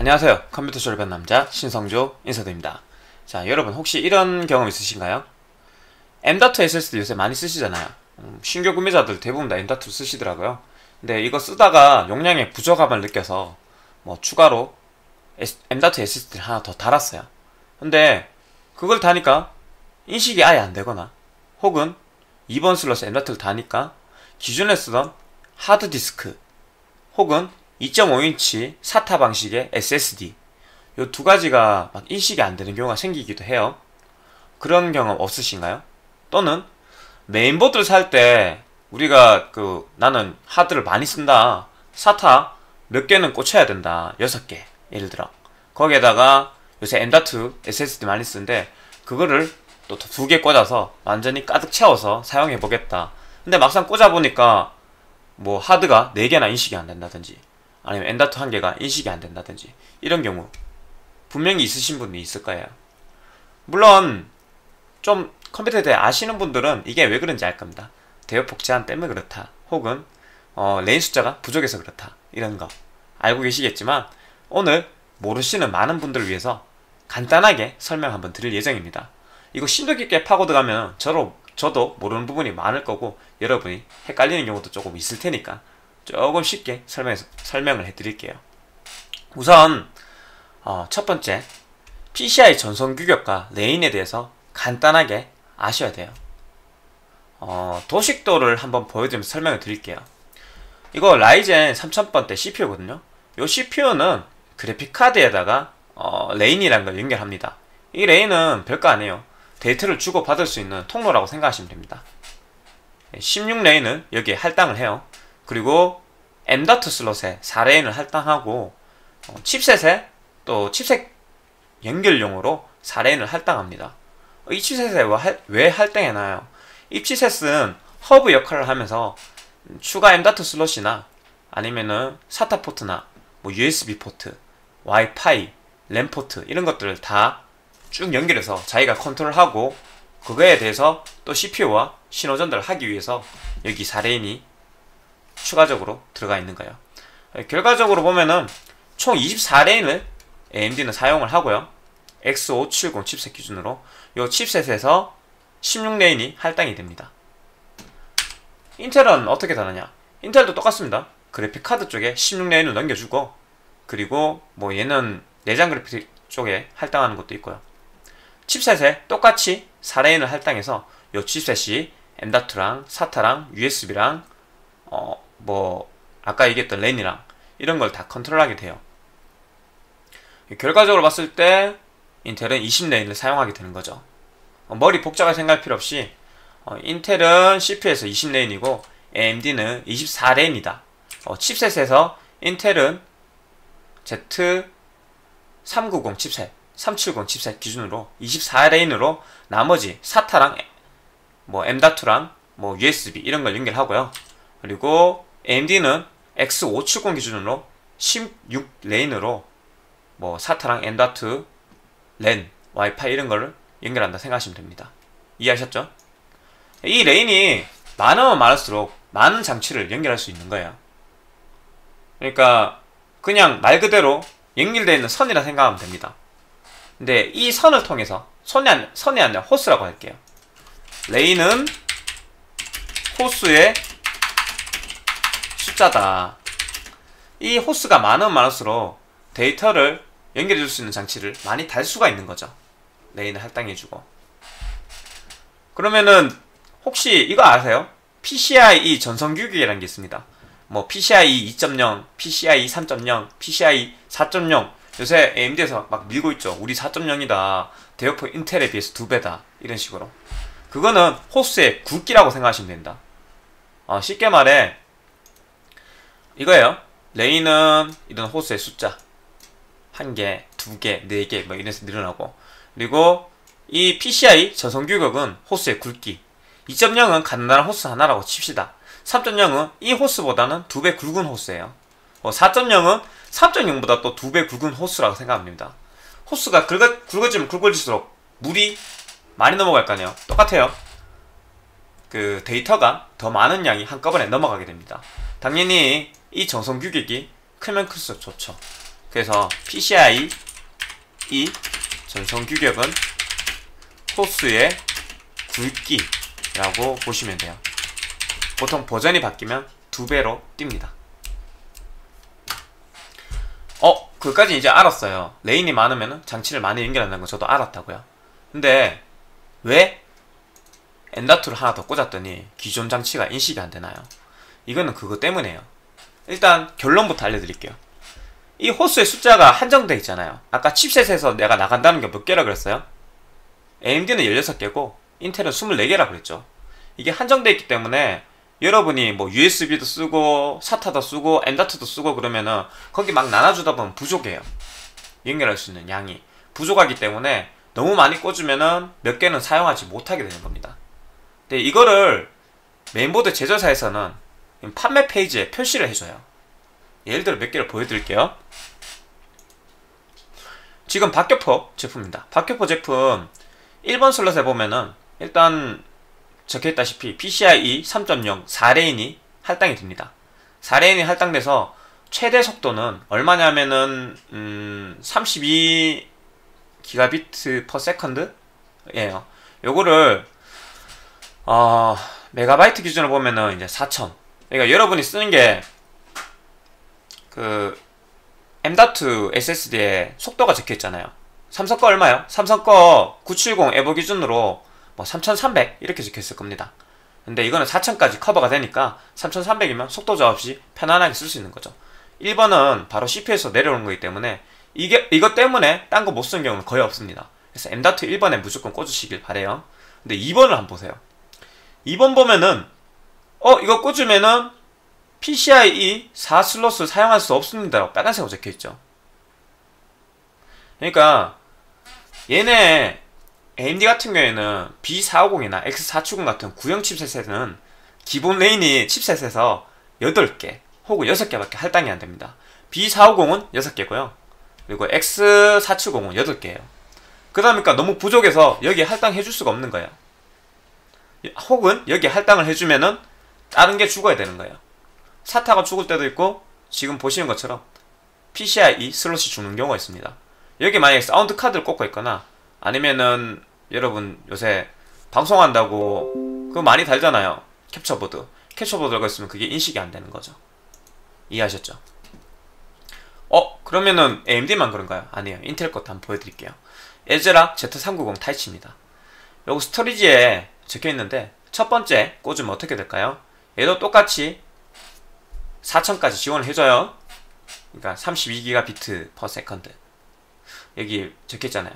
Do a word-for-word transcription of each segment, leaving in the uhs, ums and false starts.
안녕하세요. 컴퓨터 졸업한 남자 신성조 인사드립니다. 자, 여러분 혹시 이런 경험 있으신가요? 엠 닷 에스에스디 요새 많이 쓰시잖아요. 음, 신규 구매자들 대부분 다 엠 닷을 쓰시더라고요. 근데 이거 쓰다가 용량의 부족함을 느껴서 뭐 추가로 엠 닷 에스에스디를 하나 더 달았어요. 근데 그걸 다니까 인식이 아예 안 되거나 혹은 이 번 슬롯 엠 닷을 다니까 기존에 쓰던 하드디스크 혹은 이 점 오 인치 사타 방식의 에스에스디 요 두 가지가 막 인식이 안 되는 경우가 생기기도 해요. 그런 경험 없으신가요? 또는 메인보드를 살 때 우리가 그 나는 하드를 많이 쓴다, 사타 몇 개는 꽂혀야 된다, 여섯 개 예를 들어 거기에다가 요새 엠 닷 에스에스디 많이 쓰는데 그거를 또 두 개 꽂아서 완전히 가득 채워서 사용해 보겠다. 근데 막상 꽂아보니까 뭐 하드가 네 개나 인식이 안 된다든지 아니면 엠 닷 한 개가 인식이 안 된다든지 이런 경우 분명히 있으신 분이 있을 거예요. 물론 좀 컴퓨터에 대해 아시는 분들은 이게 왜 그런지 알 겁니다. 대역폭 제한 때문에 그렇다, 혹은 어, 레인 숫자가 부족해서 그렇다, 이런 거 알고 계시겠지만 오늘 모르시는 많은 분들을 위해서 간단하게 설명 한번 드릴 예정입니다. 이거 심도 깊게 파고 들어가면 저로, 저도 모르는 부분이 많을 거고 여러분이 헷갈리는 경우도 조금 있을 테니까 조금 쉽게 설명해서, 설명을 해드릴게요. 우선 어, 첫 번째, 피시아이 전송 규격과 레인에 대해서 간단하게 아셔야 돼요. 어, 도식도를 한번 보여드리면서 설명을 드릴게요. 이거 라이젠 삼천 번대 씨피유거든요. 이 씨피유는 그래픽카드에다가 어, 레인이라는 걸 연결합니다. 이 레인은 별거 아니에요. 데이터를 주고받을 수 있는 통로라고 생각하시면 됩니다. 십육 레인을 여기에 할당을 해요. 그리고 엠 닷 슬롯에 사 레인을 할당하고 어, 칩셋에 또 칩셋 연결용으로 사 레인을 할당합니다. 이 칩셋에 왜 할당해놔요? 이 칩셋은 허브 역할을 하면서 추가 엠 닷 슬롯이나 아니면은 사타 포트나 뭐 유에스비 포트, 와이파이, 랜 포트 이런 것들을 다 쭉 연결해서 자기가 컨트롤하고 그거에 대해서 또 씨피유와 신호 전달을 하기 위해서 여기 사 레인이 추가적으로 들어가 있는 거예요. 결과적으로 보면은 총 이십사 레인을 에이엠디는 사용을 하고요. 엑스 오백칠십 칩셋 기준으로 이 칩셋에서 십육 레인이 할당이 됩니다. 인텔은 어떻게 다르냐? 인텔도 똑같습니다. 그래픽카드 쪽에 십육 레인을 넘겨주고 그리고 뭐 얘는 내장 그래픽 쪽에 할당하는 것도 있고요. 칩셋에 똑같이 사 레인을 할당해서 이 칩셋이 엠 닷랑 사타랑 유에스비랑 어 뭐 아까 얘기했던 랜이랑 이런 걸 다 컨트롤하게 돼요. 결과적으로 봤을 때 인텔은 이십 레인을 사용하게 되는 거죠. 어, 머리 복잡하게 생각할 필요 없이 어, 인텔은 씨피유에서 이십 레인이고 에이엠디는 이십사 레인이다. 어, 칩셋에서 인텔은 Z 삼백구십 칩셋, 삼백칠십 칩셋 기준으로 이십사 레인으로 나머지 사타랑 뭐 엠 닷랑 뭐 유에스비 이런 걸 연결하고요. 그리고 에이엠디는 엑스 오백칠십 기준으로 십육 레인으로 뭐 사타랑 엠 닷, 랜, 와이파이 이런 거를 연결한다 생각하시면 됩니다. 이해하셨죠? 이 레인이 많으면 많을수록 많은 장치를 연결할 수 있는 거예요. 그러니까 그냥 말 그대로 연결되어 있는 선이라 생각하면 됩니다. 근데 이 선을 통해서 선이, 안, 선이 아니라 호스라고 할게요. 레인은 호스의 숫자다. 이 호스가 많으면 많을수록 데이터를 연결해 줄 수 있는 장치를 많이 달 수가 있는 거죠. 레인을 할당해주고. 그러면은 혹시 이거 아세요? 피시아이 전송 규격이라는 게 있습니다. 뭐 피시아이 이 점 영, 피시아이 삼 점 영, 피시아이 사 점 영 요새 에이엠디에서 막 밀고 있죠. 우리 사 점 영이다. 대역폭 인텔에 비해서 두 배다. 이런 식으로. 그거는 호스의 굵기라고 생각하시면 됩니다. 어, 쉽게 말해 이거예요. 레인은 이런 호스의 숫자 한 개, 두 개, 네 개 뭐 이래서 늘어나고 그리고 이 피시아이 전송 규격은 호스의 굵기 이 점 영은 간단한 호스 하나라고 칩시다. 삼 점 영은 이 호스보다는 두 배 굵은 호스예요. 어, 사 점 영은 삼 점 영보다 또 두 배 굵은 호스라고 생각합니다. 호스가 굵어, 굵어지면 굵어질수록 물이 많이 넘어갈 거 아니에요. 똑같아요. 그 데이터가 더 많은 양이 한꺼번에 넘어가게 됩니다. 당연히 이 전송 규격이 크면 클수록 좋죠. 그래서 피시아이 이 전송 규격은 호스의 굵기라고 보시면 돼요. 보통 버전이 바뀌면 두 배로 뜁니다. 어, 그까지 이제 알았어요. 레인이 많으면 장치를 많이 연결한다는 거 저도 알았다고요. 근데 왜 엠닷투를 하나 더 꽂았더니 기존 장치가 인식이 안 되나요? 이거는 그거 때문이에요. 일단 결론부터 알려드릴게요. 이 호스의 숫자가 한정되어 있잖아요. 아까 칩셋에서 내가 나간다는 게 몇 개라 그랬어요? 에이엠디는 열여섯 개고 인텔은 스물네 개라 그랬죠. 이게 한정되어 있기 때문에 여러분이 뭐 유에스비도 쓰고 사타도 쓰고 엠닷투도 쓰고 그러면은 거기 막 나눠주다 보면 부족해요. 연결할 수 있는 양이 부족하기 때문에 너무 많이 꽂으면은 몇 개는 사용하지 못하게 되는 겁니다. 근데 이거를 메인보드 제조사에서는 판매 페이지에 표시를 해줘요. 예를 들어 몇 개를 보여드릴게요. 지금 박격포 제품입니다. 박격포 제품 일 번 슬롯에 보면은 일단 적혀있다시피 피시아이 삼 점 영 사 레인이 할당이 됩니다. 사 레인이 할당돼서 최대 속도는 얼마냐면은 음 삼십이 기가비트 퍼 세컨드 예요. 요거를 어 메가바이트 기준으로 보면은 이제 사천. 그러니까 여러분이 쓰는 게 그 엠닷투 에스에스디에 속도가 적혀있잖아요. 삼성 거 얼마요? 삼성 거 구백칠십 에버 기준으로 뭐 삼천삼백 이렇게 적혀있을 겁니다. 근데 이거는 사천까지 커버가 되니까 삼천삼백이면 속도 저하 없이 편안하게 쓸 수 있는 거죠. 일 번은 바로 씨피유에서 내려오는 거기 때문에 이게 이것 때문에 딴 거 못 쓰는 경우는 거의 없습니다. 그래서 엠닷투 일 번에 무조건 꽂으시길 바래요. 근데 이 번을 한번 보세요. 이 번 보면은 어 이거 꽂으면은 피시아이 사 슬롯을 사용할 수 없습니다 라고 빨간색으로 적혀있죠. 그러니까 얘네 에이엠디 같은 경우에는 비 사오공이나 엑스 사칠공 같은 구형 칩셋에는 기본 레인이 칩셋에서 여덟 개 혹은 여섯 개밖에 할당이 안됩니다. 비 사오공은 여섯 개고요 그리고 엑스 사칠공은 여덟 개예요 그러니까 너무 부족해서 여기에 할당해줄 수가 없는 거예요. 혹은 여기에 할당을 해주면은 다른 게 죽어야 되는 거예요. 사타가 죽을 때도 있고 지금 보시는 것처럼 피시아이 슬롯이 죽는 경우가 있습니다. 여기 만약에 사운드 카드를 꽂고 있거나 아니면은 여러분 요새 방송한다고 그거 많이 달잖아요. 캡처보드 캡처보드가 있으면 그게 인식이 안 되는 거죠. 이해하셨죠? 어? 그러면은 에이엠디만 그런가요? 아니에요. 인텔 것도 한번 보여드릴게요. 에즈라 지 삼백구십 타이치입니다. 요거 스토리지에 적혀있는데 첫 번째 꽂으면 어떻게 될까요? 얘도 똑같이 사천까지 지원을 해줘요. 그러니까 삼십이 기가비트 퍼 세컨드 여기 적혀있잖아요.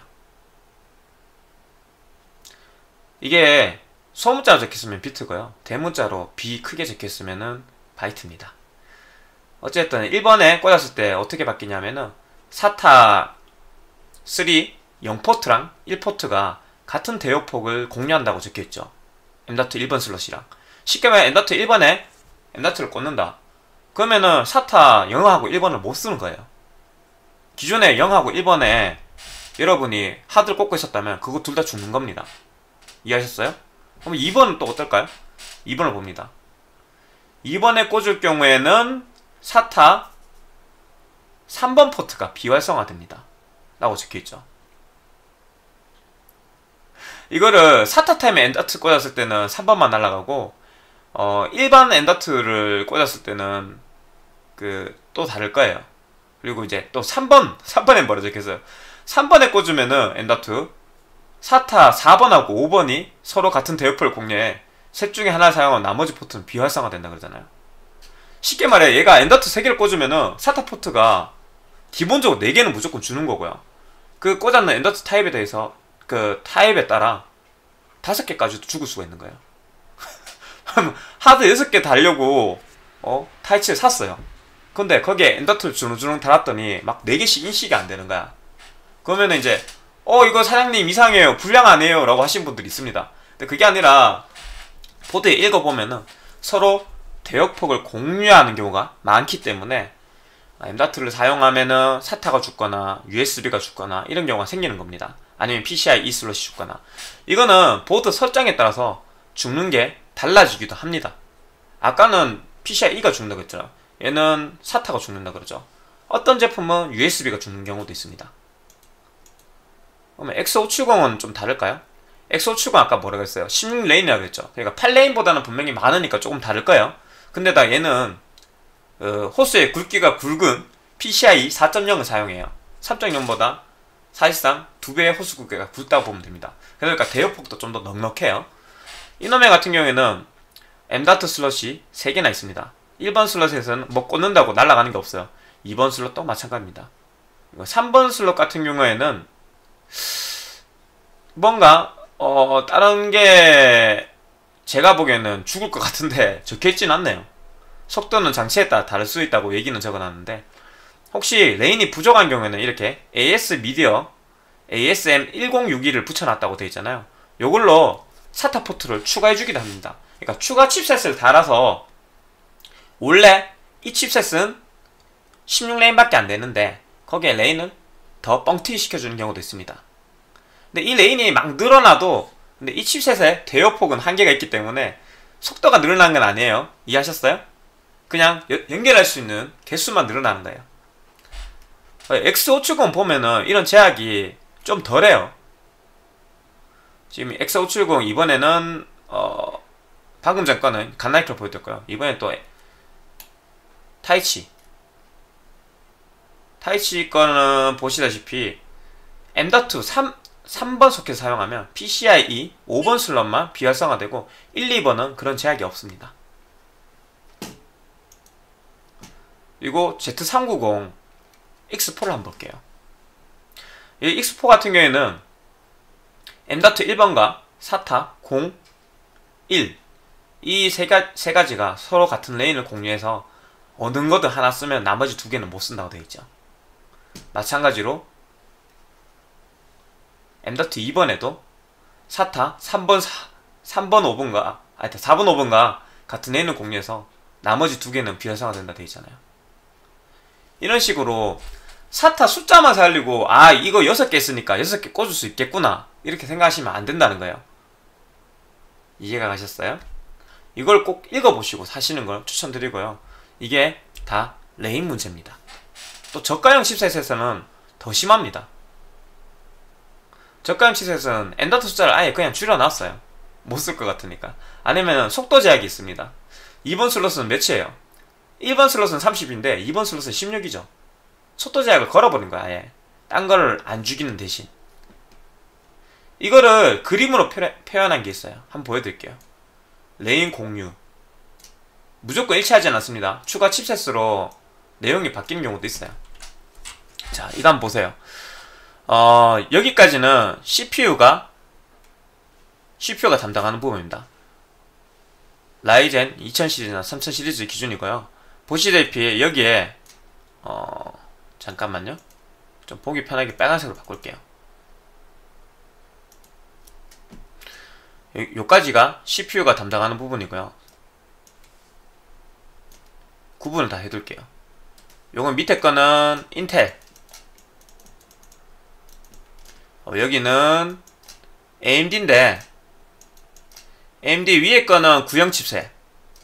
이게 소문자로 적혀있으면 비트고요 대문자로 비 크게 적혀있으면 바이트입니다. 어쨌든 일 번에 꽂았을 때 어떻게 바뀌냐면은 사타 삼 영 포트랑 일 포트가 같은 대역폭을 공유한다고 적혀있죠. 엠닷투 일 번 슬롯이랑. 쉽게 말해 엠닷투 일 번에 엠닷투를 꽂는다 그러면은 사타 영하고 일 번을 못 쓰는 거예요. 기존에 영하고 일 번에 여러분이 하드를 꽂고 있었다면 그거 둘 다 죽는 겁니다. 이해하셨어요? 그럼 이 번은 또 어떨까요? 이 번을 봅니다. 이 번에 꽂을 경우에는 사타 삼 번 포트가 비활성화됩니다 라고 적혀있죠. 이거를 사타 타임에 엠닷투 꽂았을 때는 삼 번만 날아가고 어 일반 엠닷투를 꽂았을 때는 그 또 다를 거예요. 그리고 이제 또 삼 번 삼 번에 뭐라 적혀있어요. 삼 번에 꽂으면은 엠닷투 사타 사 번하고 오 번이 서로 같은 대역폭을 공유해 셋 중에 하나를 사용하면 나머지 포트는 비활성화 된다 그러잖아요. 쉽게 말해 얘가 엠닷투 세 개를 꽂으면은 사타 포트가 기본적으로 네 개는 무조건 주는 거고요. 그 꽂았는 엠닷투 타입에 대해서 그 타입에 따라 다섯 개까지도 죽을 수가 있는 거예요. 하드 여섯 개 달려고 어 타이치를 샀어요. 근데 거기에 엠닷투를 주렁주렁 달았더니 막 네 개씩 인식이 안 되는 거야. 그러면은 이제 어 이거 사장님 이상해요 불량 아니에요 라고 하신 분들이 있습니다. 근데 그게 아니라 보드에 읽어보면은 서로 대역폭을 공유하는 경우가 많기 때문에 엠닷투를 사용하면은 사타가 죽거나 유에스비가 죽거나 이런 경우가 생기는 겁니다. 아니면 피시아이 이 슬롯이 죽거나. 이거는 보드 설정에 따라서 죽는 게 달라지기도 합니다. 아까는 피시아이 이가 죽는다고 했죠. 얘는 사타가 죽는다 그러죠. 어떤 제품은 유에스비가 죽는 경우도 있습니다. 그러면 엑스 오백칠십은 좀 다를까요? 엑스 오백칠십 아까 뭐라고 했어요? 십육 레인이라고 그랬죠. 그러니까 팔 레인보다는 분명히 많으니까 조금 다를 거예요. 근데다 얘는 어, 호스의 굵기가 굵은 피시아이 사 점 영을 사용해요. 삼 점 영보다 사실상 두 배의 호스 굵기가 굵다고 보면 됩니다. 그러니까 대역폭도 좀 더 넉넉해요. 이놈의 같은 경우에는 엠.닷 슬롯이 세 개나 있습니다. 일 번 슬롯에서는 뭐 꽂는다고 날아가는 게 없어요. 이 번 슬롯도 마찬가지입니다. 삼 번 슬롯 같은 경우에는 뭔가 어 다른 게 제가 보기에는 죽을 것 같은데 적혀있진 않네요. 속도는 장치에 따라 다를 수 있다고 얘기는 적어놨는데, 혹시 레인이 부족한 경우에는 이렇게 에이에스 미디어 에이에스엠 천육십이를 붙여놨다고 되어 있잖아요. 요걸로 사타 포트를 추가해주기도 합니다. 그러니까 추가 칩셋을 달아서 원래 이 칩셋은 십육 레인밖에 안 되는데 거기에 레인을 더 뻥튀기 시켜주는 경우도 있습니다. 근데 이 레인이 막 늘어나도 근데 이 칩셋의 대역폭은 한계가 있기 때문에 속도가 늘어나는 건 아니에요. 이해하셨어요? 그냥 여, 연결할 수 있는 개수만 늘어나는 거예요. 엑스 오백칠십 보면은 이런 제약이 좀 덜해요. 지금 엑스 오백칠십 이번에는 어 방금 전 거는 갓나이크로 보여드렸고요. 이번엔 또 타이치 타이치 거는 보시다시피 엠.투 삼, 삼 번 소켓 사용하면 피시아이 오 번 슬롯만 비활성화되고 일, 이 번은 그런 제약이 없습니다. 그리고 제트 삼백구십 익스 포를 한번 볼게요. 이 익스 포 같은 경우에는 엠.투 일 번과 사타 공, 일 이 세 세 가지가 서로 같은 레인을 공유해서 어느 거든 하나 쓰면 나머지 두 개는 못 쓴다고 되어 있죠. 마찬가지로 엠.투 이 번에도 사타 삼 번, 삼 번, 오 번과 아니 사 번, 오 번과 같은 레인을 공유해서 나머지 두 개는 비활성화 된다 되어 있잖아요. 이런 식으로 사타 숫자만 살리고 아 이거 여섯 개 있으니까 여섯 개 꽂을 수 있겠구나 이렇게 생각하시면 안 된다는 거예요. 이해가 가셨어요? 이걸 꼭 읽어보시고 사시는 걸 추천드리고요. 이게 다 레인 문제입니다. 또 저가형 칩셋에서는 더 심합니다. 저가형 칩셋은 엠.투 숫자를 아예 그냥 줄여놨어요. 못 쓸 것 같으니까. 아니면 속도 제약이 있습니다. 이 번 슬롯은 몇이에요? 일 번 슬롯은 삼십인데 이 번 슬롯은 십육이죠. 속도 제약을 걸어버린 거야 아예. 딴 거를 안 죽이는 대신. 이거를 그림으로 표, 표현한 게 있어요. 한번 보여드릴게요. 레인 공유 무조건 일치하지 않았습니다. 추가 칩셋으로 내용이 바뀌는 경우도 있어요. 자, 이거 한번 보세요. 어, 여기까지는 씨피유가 씨피유가 담당하는 부분입니다. 라이젠 이천 시리즈나 삼천 시리즈 기준이고요. 보시다시피 여기에 어, 잠깐만요. 좀 보기 편하게 빨간색으로 바꿀게요. 요, 요까지가 씨피유가 담당하는 부분이고요. 구분을 다 해둘게요. 요건 밑에 거는 인텔, 어, 여기는 에이엠디인데 에이엠디 위에 거는 구형 칩셋,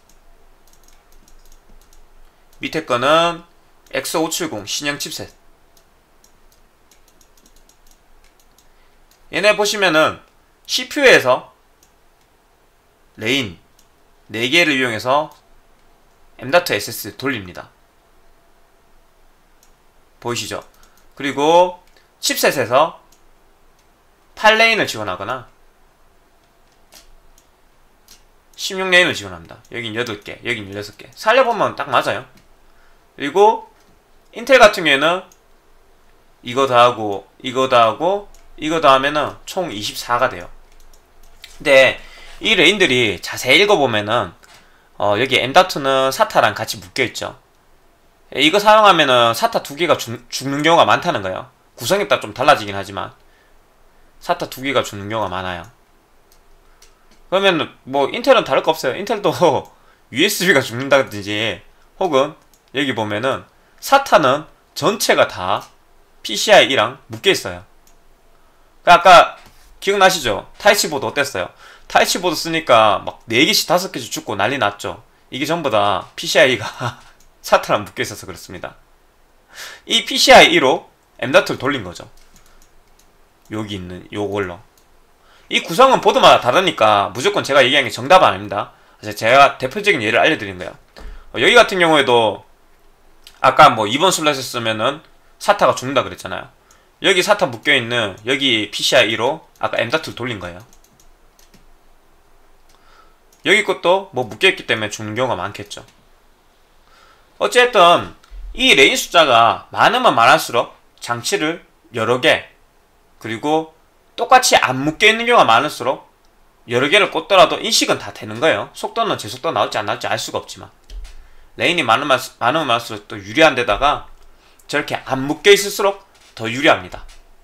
밑에 거는 엑스 오백칠십 신형 칩셋. 얘네 보시면은 씨피유에서 레인 네 개를 이용해서 엠.투 에스에스디 돌립니다. 보이시죠? 그리고 칩셋에서 팔 레인을 지원하거나 십육 레인을 지원합니다. 여긴 여덟 개, 여긴 열여섯 개. 살려보면 딱 맞아요. 그리고 인텔 같은 경우에는 이거 다 하고 이거 다 하고 이거 다 하면은 총 이십사가 돼요. 근데 이 레인들이 자세히 읽어보면은 어, 여기 엠.투는 사타랑 같이 묶여있죠. 이거 사용하면은 사타 두 개가 죽, 죽는 경우가 많다는 거예요. 구성에 따라 좀 달라지긴 하지만 사타 두 개가 죽는 경우가 많아요. 그러면 뭐 인텔은 다를 거 없어요. 인텔도 유에스비가 죽는다든지 혹은 여기 보면은 사타는 전체가 다 피시아이랑 묶여있어요. 아까 기억나시죠? 타이치보드 어땠어요? 타이치보드 쓰니까 막 네 개씩 다섯 개씩 죽고 난리 났죠. 이게 전부 다 피시아이가 사타랑 묶여있어서 그렇습니다. 이 피시아이 이로 엠.이를 돌린 거죠. 여기 있는 요걸로. 이 구성은 보드마다 다르니까 무조건 제가 얘기한 게 정답은 아닙니다. 제가 대표적인 예를 알려드린 거예요. 여기 같은 경우에도 아까 뭐 이 번 슬롯을 쓰면은 사타가 죽는다 그랬잖아요. 여기 사타 묶여있는 여기 피시아이 이로 아까 엠.이를 돌린 거예요. 여기 것도 뭐 묶여있기 때문에 죽는 경우가 많겠죠. 어쨌든 이 레인 숫자가 많으면 많을수록 장치를 여러 개, 그리고 똑같이 안 묶여있는 경우가 많을수록 여러 개를 꽂더라도 인식은 다 되는 거예요. 속도는 제 속도가 나올지 안 나올지 알 수가 없지만 레인이 많으면, 많으면 많을수록 또 유리한 데다가 저렇게 안 묶여있을수록 더 유리합니다.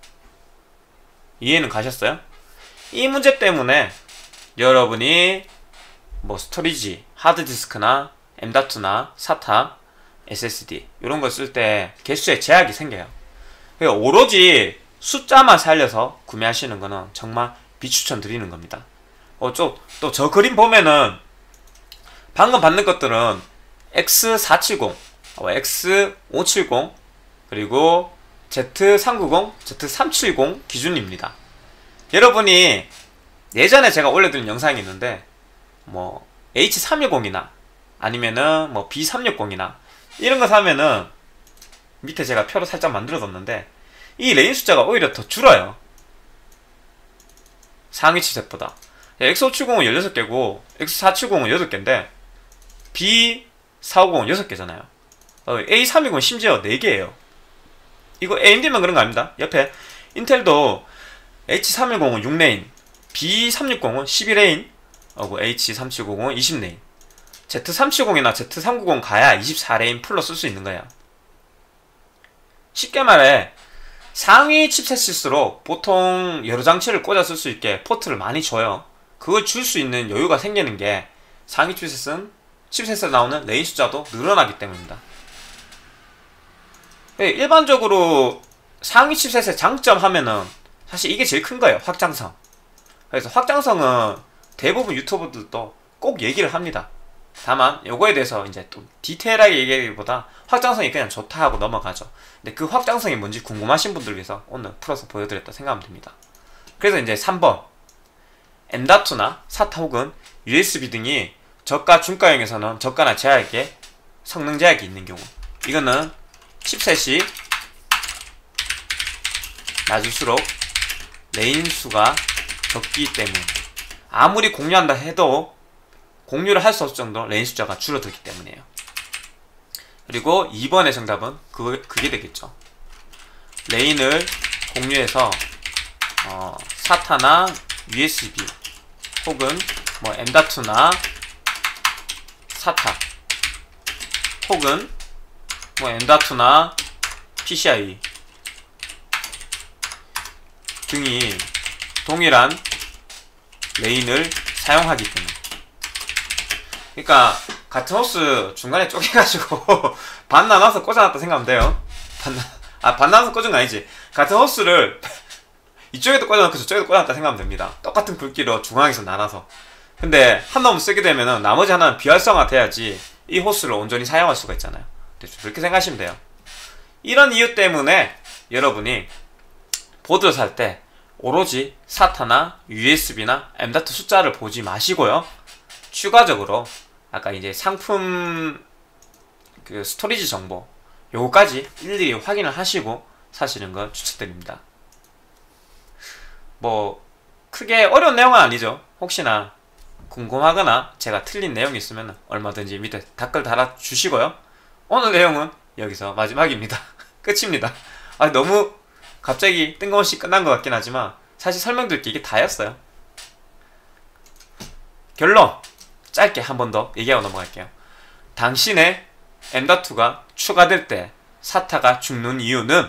이해는 가셨어요? 이 문제 때문에 여러분이 뭐 스토리지, 하드디스크나 엠.이나 사타, 에스에스디 이런 걸 쓸 때 개수에 제약이 생겨요. 그러니까 오로지 숫자만 살려서 구매하시는 거는 정말 비추천 드리는 겁니다. 어, 또 저 그림 보면은 방금 받는 것들은 엑스 사백칠십, 엑스 오백칠십, 그리고 지 삼백구십, 지 삼백칠십 기준입니다. 여러분이 예전에 제가 올려드린 영상이 있는데 뭐 에이치 삼백십이나 아니면은 뭐 비 삼백육십이나 이런 거 사면은 밑에 제가 표로 살짝 만들어뒀는데 이 레인 숫자가 오히려 더 줄어요. 상위 칩셋보다. 엑스 오백칠십은 열여섯 개고 엑스 사백칠십은 여덟 개인데 비 사백오십은 여섯 개잖아요. 어, 에이 삼백은 심지어 네 개예요. 이거 에이엠디만 그런 거 아닙니다. 옆에 인텔도 에이치 삼백십은 육 레인, 비 삼백육십은 십일 레인, 어, 에이치 삼백칠십은 이십 레인, 지 삼백칠십이나 지 삼백구십 가야 이십사 레인 풀로 쓸 수 있는 거예요. 쉽게 말해 상위 칩셋일수록 보통 여러 장치를 꽂아 쓸 수 있게 포트를 많이 줘요. 그걸 줄 수 있는 여유가 생기는 게 상위 칩셋은 칩셋에 나오는 레인 숫자도 늘어나기 때문입니다. 일반적으로 상위 칩셋의 장점 하면은 사실 이게 제일 큰 거예요. 확장성. 그래서 확장성은 대부분 유튜버들도 꼭 얘기를 합니다. 다만 요거에 대해서 이제 또 디테일하게 얘기하기보다 확장성이 그냥 좋다 하고 넘어가죠. 근데 그 확장성이 뭔지 궁금하신 분들 위해서 오늘 풀어서 보여드렸다 생각하면 됩니다. 그래서 이제 삼 번 엠.이나 사타 혹은 유에스비 등이 저가 중가형에서는 저가나 제약에 성능 제약이 있는 경우, 이거는 칩셋이 낮을수록 레인 수가 적기 때문에 아무리 공유한다 해도 공유를 할 수 없을 정도로 레인 숫자가 줄어들기 때문이에요. 그리고 이 번의 정답은 그, 그게 되겠죠. 레인을 공유해서 어, 사타나 유에스비 혹은 뭐 엠.이나 사타 혹은 뭐 엠.이나 피시아이 등이 동일한 레인을 사용하기 때문에, 그러니까 같은 호스 중간에 쪼개가지고 반 나눠서 꽂아놨다 생각하면 돼요. 반, 아, 반 나눠서 꽂은 거 아니지. 같은 호스를 이쪽에도 꽂아놓고 저쪽에도 꽂아놨다 생각하면 됩니다. 똑같은 굵기로 중앙에서 나눠서. 근데 한 놈을 쓰게 되면은 나머지 하나는 비활성화 돼야지 이 호스를 온전히 사용할 수가 있잖아요. 그렇게 생각하시면 돼요. 이런 이유 때문에 여러분이 보드를 살 때 오로지 사타나 유에스비나 엠.이 숫자를 보지 마시고요. 추가적으로 아까 이제 상품 그 스토리지 정보 요거까지 일일이 확인을 하시고 사시는 걸 추천드립니다. 뭐 크게 어려운 내용은 아니죠. 혹시나 궁금하거나 제가 틀린 내용이 있으면 얼마든지 밑에 댓글 달아주시고요. 오늘 내용은 여기서 마지막입니다. 끝입니다. 아, 너무 갑자기 뜬금없이 끝난 것 같긴 하지만 사실 설명드릴 게 이게 다였어요. 결론 짧게 한 번 더 얘기하고 넘어갈게요. 당신의 엠.이가 추가될 때 사타가 죽는 이유는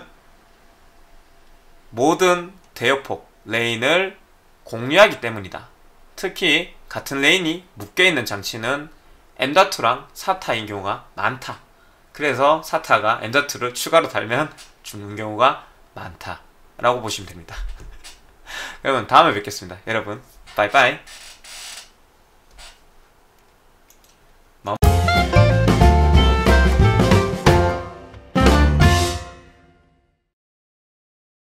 모든 대역폭 레인을 공유하기 때문이다. 특히 같은 레인이 묶여있는 장치는 엠.이랑 사타인 경우가 많다. 그래서 사타가 엠.이를 추가로 달면 죽는 경우가 많다 라고 보시면 됩니다. 여러분 다음에 뵙겠습니다. 여러분 빠이빠이.